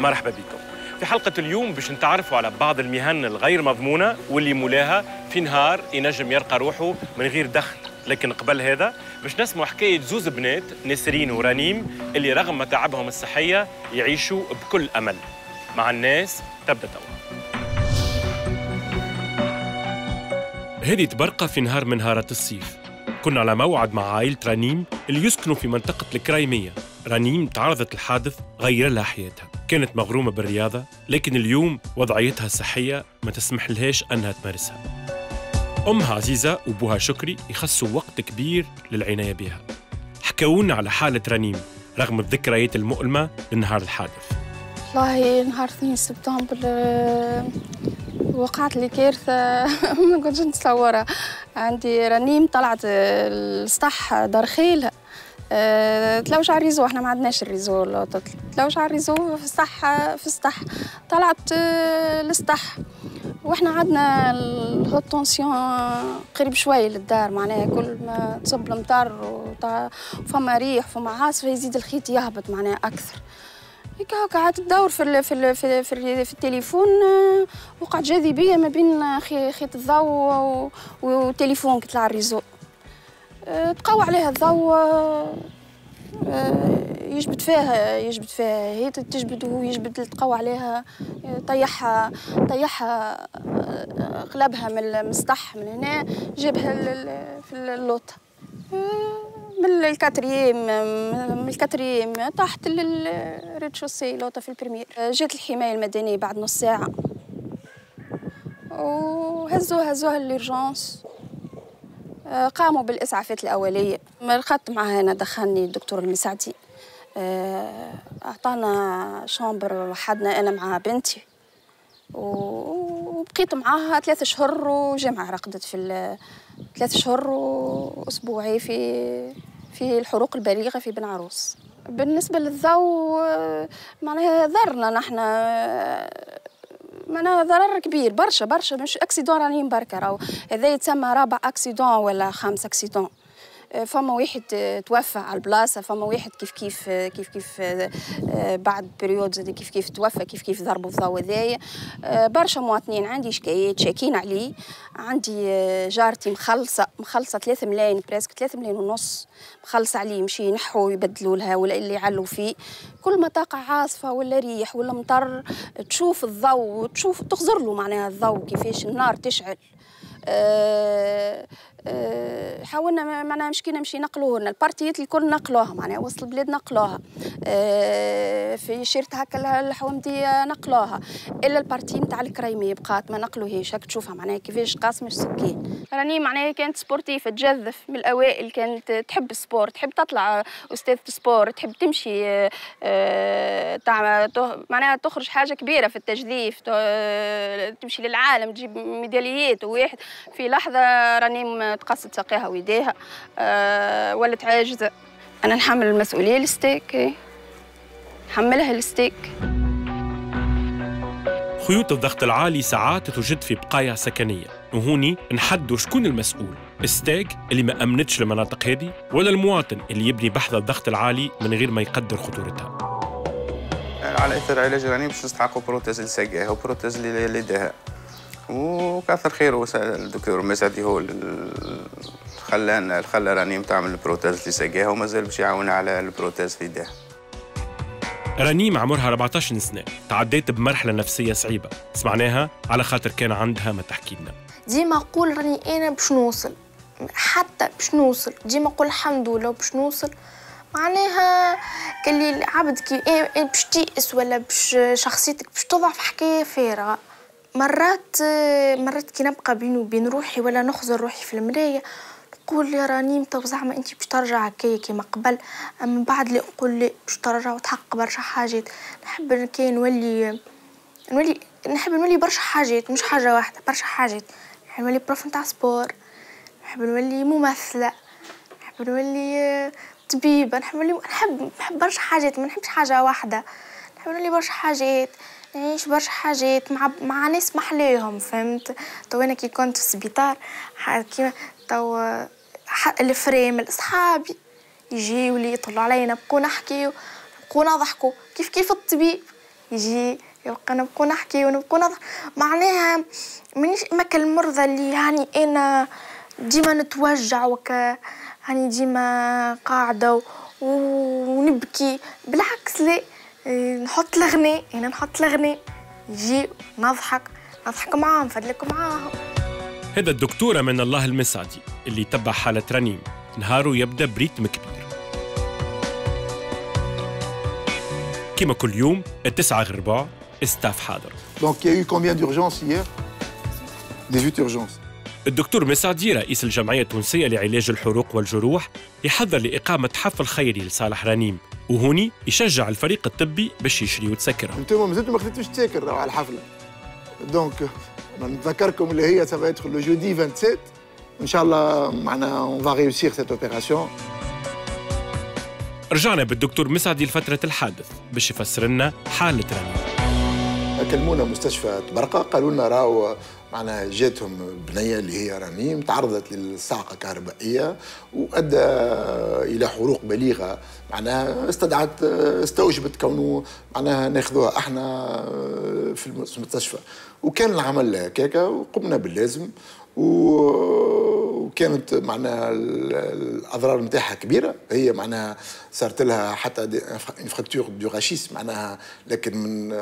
مرحبا بكم. في حلقة اليوم باش نتعرفوا على بعض المهن الغير مضمونة واللي مولاها في نهار ينجم يلقى روحه من غير دخل، لكن قبل هذا باش نسمعوا حكاية زوز بنات نسرين ورنيم اللي رغم متاعبهم الصحية يعيشوا بكل أمل. مع الناس تبدأ توا. هذه تبرقة في نهار من نهارات الصيف. كنا على موعد مع عائلة رنيم اللي يسكنوا في منطقة الكرايمية. رنيم تعرضت لحادث غير لها حياتها، كانت مغرومة بالرياضة لكن اليوم وضعيتها الصحية ما تسمح لهاش أنها تمارسها. أمها عزيزة وأبوها شكري يخصوا وقت كبير للعناية بها. حكاونا على حالة رنيم رغم الذكريات المؤلمة لنهار الحادث. والله نهار 2 سبتمبر وقعت لي كارثة ما كنتش نتصورها. عندي رنيم طلعت السطح دار خيلها، تلوش على الريزو، احنا ما عندناش الريزو، تلوش على الريزو في السطح طلعت السطح، واحنا عندنا الهوت تونسيون قريب شويه للدار، معناها كل ما تصب المطر وفما ريح وفما عاصفه يزيد الخيط يهبط معناها اكثر. هكا قعدت تدور في التليفون، وقعت جاذبيه ما بين خيط الضوء والتليفون كتطلع الريزو، تقوى عليها الضوء، يجبد فيها هي تجبد وهو يجبد، تقوى عليها، طيحها قلبها من السطح من هنا، جابها في اللوطه من الكاتريم تحت الريتشوسي لوطه في البريمير. جات الحمايه المدنيه بعد نص ساعه وهزوها لليرجونس، قاموا بالإسعافات الأولية. رقدت معها أنا، دخلني الدكتور المساعدي، أعطانا شامبر وحدنا أنا مع بنتي، وبقيت معاها 3 شهور وجمعة، رقدت في 3 شهور وأسبوعي في الحروق البليغة في بن عروس. بالنسبة للضوء معناها ضرنا نحن، معناها ضرر كبير برشا مش اكسيدون راني بركه، راهو هذا يتسمى رابع اكسيدون ولا 5 اكسيدون. فما واحد توفى على البلاصه، فما واحد كيف بعد بريود زاد كيف توفى، كيف ضربوا في الضوء هذايا. برشا مواطنين عندي شكايات شاكين عليه. عندي جارتي مخلصه 3 ملايين بريسك 3 ملايين ونص مخلصه عليه، يمشي ينحوا يبدلوا لها ولا اللي يعلوا فيه. كل ما تقع عاصفه ولا ريح ولا مطر تشوف الضوء، تخزر له معناها الضوء كيفاش النار تشعل. حاولنا معناها مشكينا نمشي نقلوه لنا البارتيات الكل، نقلوها معناها وسط البلاد نقلوها، في شيرت هكا الحومديه نقلوها، الا البارتي نتاع الكريميه بقات ما نقلوهاش. هاك تشوفها معناها كيفاش قاسمه السكان. راني معناها كانت سبورتيفه، تجذف من الاوائل، كانت تحب السبور، تحب تطلع استاذه سبور، تحب تمشي معناها تخرج حاجه كبيره في التجذيف، تمشي للعالم تجيب ميداليات. وواحد في لحظه راني تقصت ساقيها ويديها، ولت عاجزه. انا نحمل المسؤوليه الستيك، نحملها الستيك. خيوط الضغط العالي ساعات توجد في بقايا سكنيه، وهوني نحدوا شكون المسؤول، الستاك اللي ما امنتش المناطق هذه ولا المواطن اللي يبني بحث الضغط العالي من غير ما يقدر خطورتها. على اثر علاج راني باش نستحقوا بروتيز لساقيها وبروتيز اللي داها، وكثر خير وسائل الدكتور مسعدي هو خلى رنيم تعمل البروتيز اللي ساقيها، ومازال باش يعاونها على البروتيز في يديها. رنيم عمرها 14 سنة، تعديت بمرحلة نفسية صعيبة، سمعناها على خاطر كان عندها ما تحكي لنا. ديما نقول راني أنا باش نوصل، حتى باش نوصل، ديما نقول الحمد لله باش نوصل. معناها كلي العبد كي باش تيأس ولا باش شخصيتك باش تضعف، حكاية فارغة. مرات كي نبقى بيني وبين روحي ولا نخزر روحي في المراية نقول يا رنيم طب زعما انت باش ترجع هكايا كيما قبل، من بعد اللي نقول لي باش ترجع وتحقق برشا حاجات. نحب كي نحب نولي برشا حاجات، مش حاجة واحدة، برشا حاجات. نحب نولي بروف نتاع سبور، نحب نولي ممثلة، نحب نولي طبيبة، نحب برشا حاجات، ما نحبش حاجة واحدة. نحب نولي برشا حاجات، نعيش برشا حاجات مع ناس محليهم، فهمت؟ تو انا كي كنت في السبيطار كيما تو الفريم اصحابي يجيو لي يطلعوا علينا، نبقوا نحكيو، نبقوا نضحكوا كيف الطبيب يجي يلقى نبقوا نحكي ونبقوا معناها مانيش ما كالمرضى اللي هاني انا ديما نتوجع هاني ديما قاعده ونبكي. بالعكس لا، نحط الغناء، انا نحط الغناء يجي نضحك معاهم، نفدلك معاهم. هذا الدكتور من الله المسعدي اللي يتبع حالة رنيم، نهاره يبدأ بريتم كبير. كما كل يوم 9:15 استاف حاضر. Donc il y a eu combien d'urgences hier? 18 urgences. الدكتور مسعدي رئيس الجمعية التونسية لعلاج الحروق والجروح يحضر لإقامة حفل خيري لصالح رنيم، وهوني يشجع الفريق الطبي باش يشريوا تسكرها. انتم مازلتوا ما خديتوش تساكر على الحفلة. دونك نذكركم اللي هي سافا يدخل لو جودي 27 ان شاء الله معنا اون فا ريوسير سيت اوبيراسيون. رجعنا بالدكتور مسعدي لفترة الحادث باش يفسر لنا حالة رنيم. كلمونا مستشفى برقة، قالوا لنا راهو معناها جاتهم بنيه اللي هي رنيم تعرضت للصاعقه الكهربائيه وادى الى حروق بليغه، معناها استوجبت كونه معناها ناخذوها احنا في المستشفى، وكان العمل هكاكا وقمنا باللازم، وكانت معناها الاضرار نتاعها كبيره، هي معناها صارت لها حتى انفراكتور دو راشيس معناها، لكن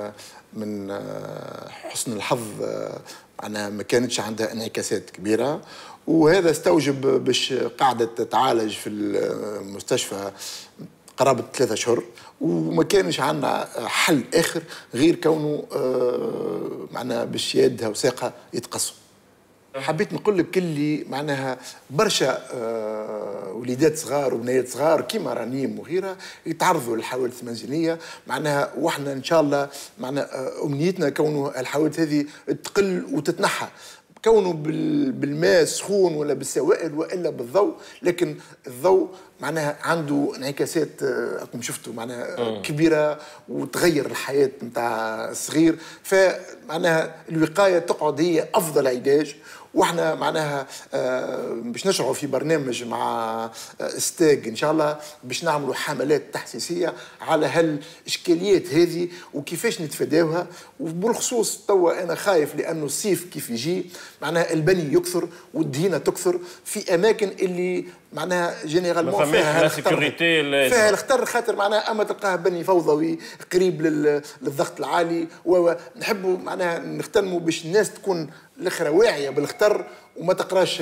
من حسن الحظ معناها ما كانتش عندها انعكاسات كبيره، وهذا استوجب باش قاعده تتعالج في المستشفى قرابه 3 أشهر، وما كانش عندنا حل اخر غير كونه معناها باش يدها وساقها يتقصوا. حبيت نقول لك اللي معناها برشا وليدات صغار وبنيات صغار كيما رنيم وغيرها يتعرضوا للحوادث المنزليه، معناها واحنا ان شاء الله معناها امنيتنا كونه الحوادث هذه تقل وتتنحى، كونه بالماء السخون ولا بالسوائل والا بالضوء، لكن الضوء معناها عنده انعكاسات راكم شفتوا معناها كبيره وتغير الحياه نتاع الصغير، فمعناها الوقايه تقعد هي افضل علاج. واحنا معناها باش نشرعوا في برنامج مع ستاج ان شاء الله باش نعملوا حملات تحسيسيه على هالاشكاليات هذه وكيفاش نتفاداوها، وبالخصوص توا انا خايف لانه الصيف كيف يجي معناها البني يكثر والدهينه تكثر في اماكن اللي معناها جينيرالمون فيها الخطر، خاطر معناها اما تلقاه بني فوضوي قريب للضغط العالي، ونحبوا معناها نختنموا باش الناس تكون الاخرى واعيه بالخطر وما تقراش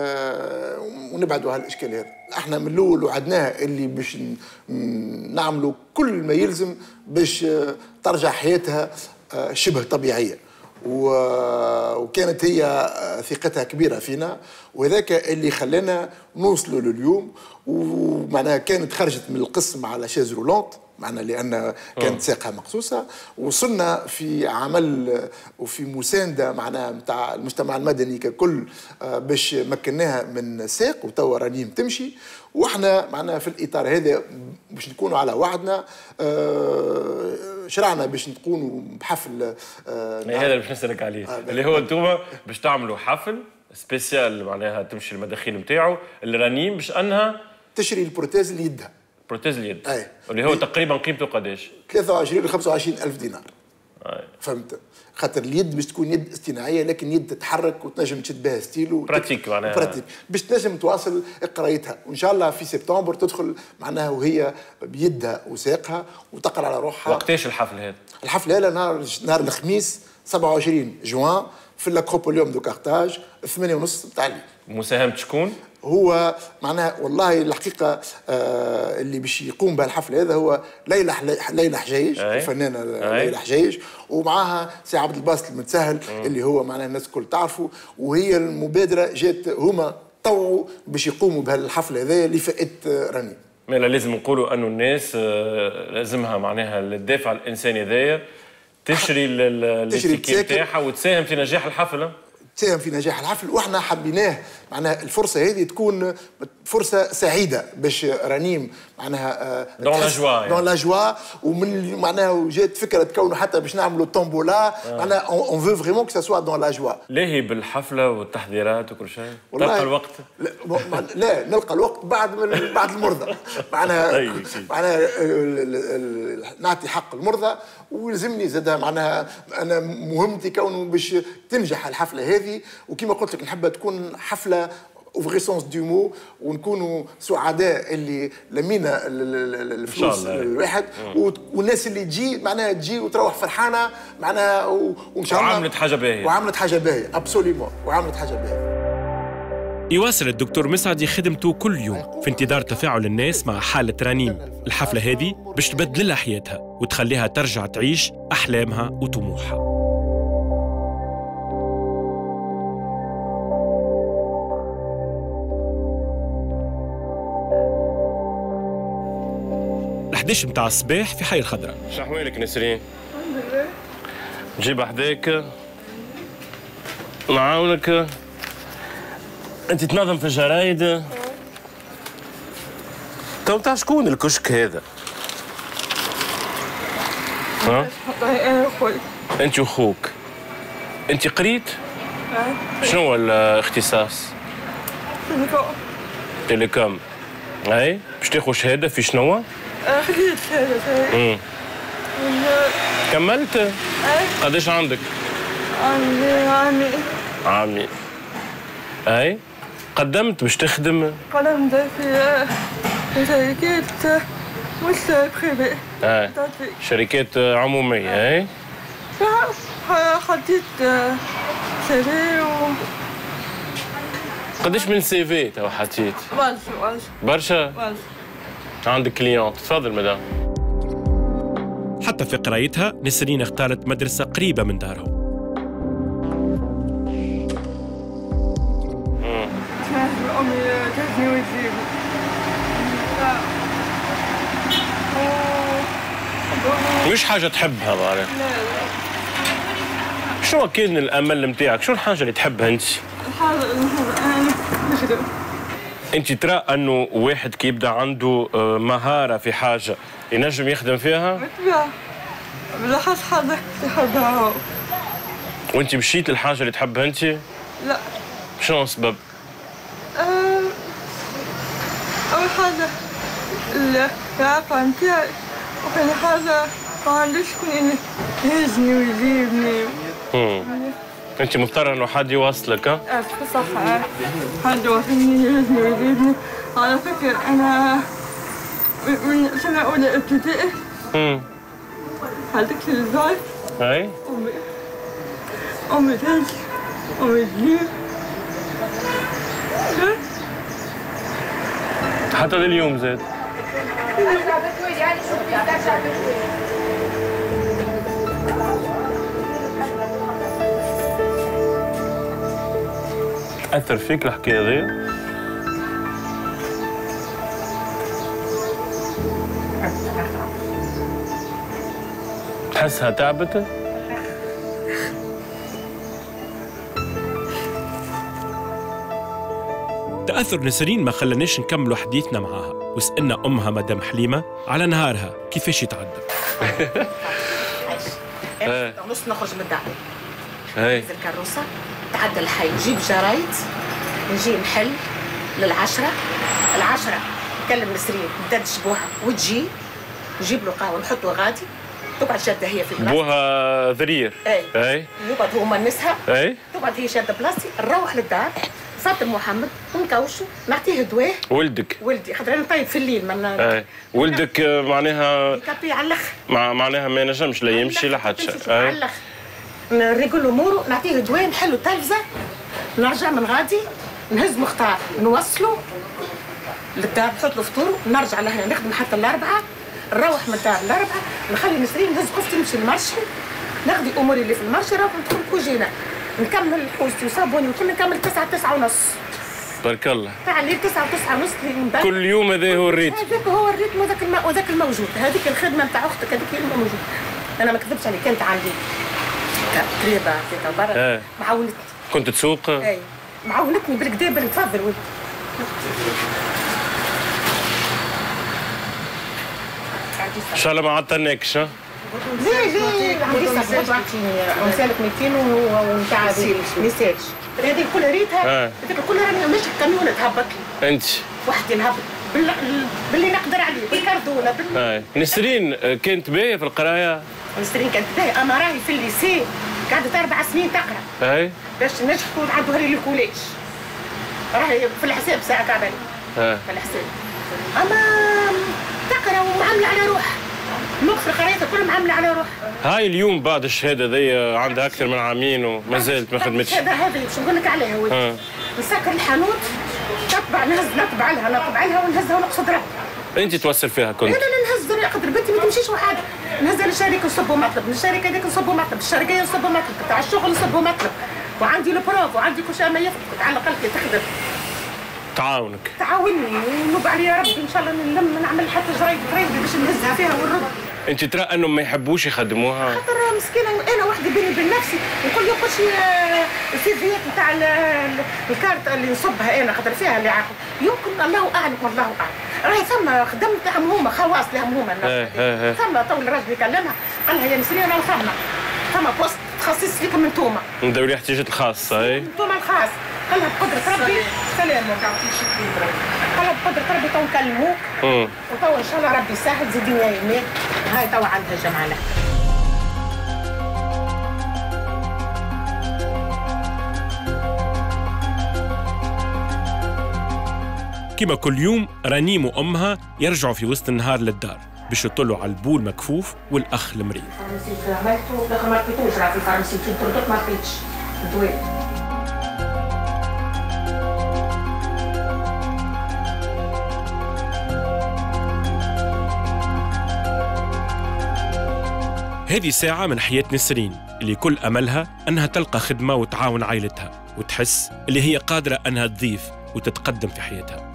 ونبعدوا هالاشكال هذا. احنا من الاول وعدناها اللي باش نعملوا كل ما يلزم باش ترجع حياتها شبه طبيعيه، وكانت هي ثقتها كبيره فينا، وذاك اللي خلانا نوصلوا لليوم. ومعناها كانت خرجت من القسم على شاز رولونت معنا لان كانت ساقها مقصوصه، وصلنا في عمل وفي مسانده معناها نتاع المجتمع المدني ككل باش مكناها من ساق، وتوا رنيم تمشي، واحنا معناها في الاطار هذا باش نكونوا على وعدنا. شرعنا باش نكونوا بحفل هذا اللي باش نسالك عليه اللي هو انتم باش تعملوا حفل سبيسيال معناها تمشي المداخيل نتاعو الرنيم باش انها تشري البروتيز اللي يدها، بروتيز اليد اللي هو تقريبا قيمته قداش؟ 23 ل 25 ألف دينار. فهمت؟ خاطر اليد باش تكون يد اصطناعيه لكن يد تتحرك وتنجم تشد بها ستيلو براتيك معناها براتيك باش تنجم تواصل قرايتها، وان شاء الله في سبتمبر تدخل معناها وهي بيدها وساقها وتقرا على روحها. وقتاش الحفل هذا؟ الحفل هذا نهار الخميس 27 جوان في الاكروبوليوم دو كارتاج 8:30 تاع الليل. مساهمة شكون؟ هو معناها والله الحقيقه اللي باش يقوم بهالحفل هذا هو ليلى حجيج، الفنانه ليلى حجيج، ومعاها سي عبد الباسط المتسهل اللي هو معناها الناس الكل تعرفوا، وهي المبادره جات هما طوعوا باش يقوموا بهالحفل هذا لفائده رنيم. مالا لازم نقولوا انه الناس لازمها معناها الدافع الانساني هذايا تشري التيكي نتاعها وتساهم في نجاح الحفله. ساهم في نجاح الحفل، واحنا حبيناه معناها الفرصه هذه تكون فرصه سعيده باش رنيم معناها دون لا جوا ومن معناها جات فكره تكونوا حتى باش نعملوا الطومبولا معناها اون فو فريمون كو سوا دون لا جوا. لاهي بالحفله والتحضيرات وكل شيء تلقى الوقت؟ لا نلقى الوقت بعد المرضى معناها نعطي حق المرضى، ولزمني زاد معناها انا مهمتي كونه باش تنجح الحفله هذه، وكما قلت لك نحبها تكون حفله او فري سونس دو مو، ونكونوا سعداء اللي لمينا الفلوس الواحد، والناس اللي تجي معناها تجي وتروح فرحانه معناها وان شاء الله وعملت حاجه باهيه. وعملت حاجه باهيه ابسوليومون، وعملت حاجه باهيه. يواصل الدكتور مسعدي خدمته كل يوم في انتظار تفاعل الناس مع حالة رنيم. الحفلة هذه باش تبدل لها حياتها وتخليها ترجع تعيش أحلامها وطموحها. ال11 متاع الصباح في حي الخضراء. شو أحوالك نسرين؟ الحمد لله. نجيب حداك نعاونك. انت تنظم في الجرايد. تو تاع شكون الكشك هذا؟ ها؟ انا وخوي. انت وخوك. انت قريت؟ شنو هو الاختصاص؟ تيليكوم. اي باش تاخذ شهاده في شنو؟ خديت شهاده. كملت؟ قداش عندك؟ عندي عامين. اي قدمت باش تخدم؟ قدمت في شركات مش بريفي. شركات عمومية. اي خديت سيفي قداش من سيفي تو حطيت؟ برشا. عندك كليونت. تفضل مدام. حتى في قرايتها نسرين اختارت مدرسة قريبة من دارهم. أمي تجني وتجيب. مش حاجة تحبها ظاهر. شو كان الأمل نتاعك؟ شو الحاجة اللي تحبها أنت؟ الحاجة اللي نحبها نخدم. أنت ترى أنه واحد كي يبدا عنده مهارة في حاجة ينجم يخدم فيها؟ بالطبيعة. بالأخص حاجة يحبها هو. وأنت مشيت للحاجة اللي تحبها أنت؟ لا. شنو السبب؟ أول حاجة العلاقة نتاعي، وثاني حاجة ما عنديش شكون يهزني ويجيبني. أنت مضطرة إنه حد يوصلك ها؟ صح. حد يوصلني يهزني ويجيبني. على فكرة أنا من سنة أولى ابتدائي. هذيك الزاي. أي؟ أمي تجي أمي تجيب. حتى لليوم زاد. أثر فيك الحكاية ذي؟ تحسها تعبت؟ تأثر نسرين ما خلاناش نكملوا حديثنا معاها، وسألنا أمها مدام حليمة على نهارها كيفاش يتعدى. نص نخرج من الدار. ننزل الكروسة، تعدى الحي، نجيب جرايد، نجي نحل لل10، ال10 نكلم نسرين ندردش بوها وتجي، نجيب له قهوة نحطه غادي، تقعد شادة هي في بلاصتي. بوها ذرير. اي يقعد هو منسها. اي تقعد هي شادة بلاصتي، نروح للدار. فاطر محمد ونكوشو نعطيه دواء. ولدي خاطر انا طيب في الليل من ولدك معناها كابي على الاخر معناها ما ينجمش لا يمشي لا حتى شيء. على الاخر نريقل اموره، نعطيه دواء، نحلو التلفزه، نرجع من غادي نهز مختار نوصله للدار، نحط له فطور، نرجع لهنا نخدم حتى الاربعه، نروح من الدار الاربعه، نخلي نسرين نهز اختي نمشي المرشي، ناخذ اموري اللي في المرشي، نروح ندخل كوجينه نكمل حوزتي وصابوني وكل نكمل 9:09:30. بارك الله. تاع الليل 9:09:30 كل يوم هذا هو الريتم. هذاك هو الريتم وذاك الموجود، هذيك الخدمه نتاع اختك هذيك هي الموجود. انا ما كذبتش عليك، كانت عندي قريبه في برا معاونتني كنت تسوق؟ اي معاونتني بالكدا تفضل ولد. ان شاء الله ما عطلناكش. ها؟ ليه عندي صاحبي تعطيني امثالك 200 ونتاع ما يسالش. هذه كلها ريتها هذيك كلها راني ماشي كاميون تهبط لي. انت وحدي نهبط باللي نقدر عليه بالكاردونه نسرين كانت باهيه في القرايه؟ نسرين كانت باهيه اما راهي في الليسي قعدت 4 سنين تقرا. اي باش نجحوا نعدوها لي الكوليج. راهي في الحساب ساعه كعبالي. في الحساب. اما تقرا ومعامله على روحها. مقصر قرايتها كل معامله على روحها. هاي اليوم بعد الشهاده ذي عندها اكثر من عامين وما زالت ما خدمتش. الشهاده هذه باش نقول لك عليها ولدي. نسكر الحانوت نطبع لها ونهزها ونقصد ربي. انت توصل فيها كنت؟ لا نهز قدر بنتي ما تمشيش وحاجه. نهزها للشركه نصبوا مطلب، من الشركه هذيك نصبوا مطلب، الشركه نصبوا مطلب، تاع الشغل نصبوا مطلب، وعندي البروف وعندي كل شيء ما يفقد على الاقل كي تخدم. تعاونك. تعاوني ونوب علي يا ربي ان شاء الله نلم نعمل حتى جرايد باش نهزها فيها ونرد. انت ترى انهم ما يحبوش يخدموها؟ خاطر مسكينه انا وحدي بيني وبين نفسي وكل يوم كل شيء السيفيات نتاع الكارت اللي نصبها انا خاطر فيها اللي عاقل يمكن الله اعلم والله اعلم. راهي ثم خدمت لهم هما خواص لهم هما الناس. ثم تو الراجل يكلمها قال لها يا نسرين انا ثم بوست تخصص لكم انتوما. من ذوي الاحتياجات الخاصه اي؟ انتوما الخاص. قال لها بقدرة ربي سلام ما تعطيش قال لها بقدرة ربي تو نكلموك وتو ان شاء الله ربي يسهل زيدينا يمين. هاي تو عندها جمعة لها. كما كل يوم رنيم وامها يرجعوا في وسط النهار للدار باش يطلوا على البول مكفوف والاخ المريض. عملته الاخر ما لقيتوش راه في الفارماسي تردت ما لقيتش الدواء. هذه ساعة من حياة نسرين اللي كل أملها أنها تلقى خدمة وتعاون عائلتها وتحس اللي هي قادرة أنها تضيف وتتقدم في حياتها.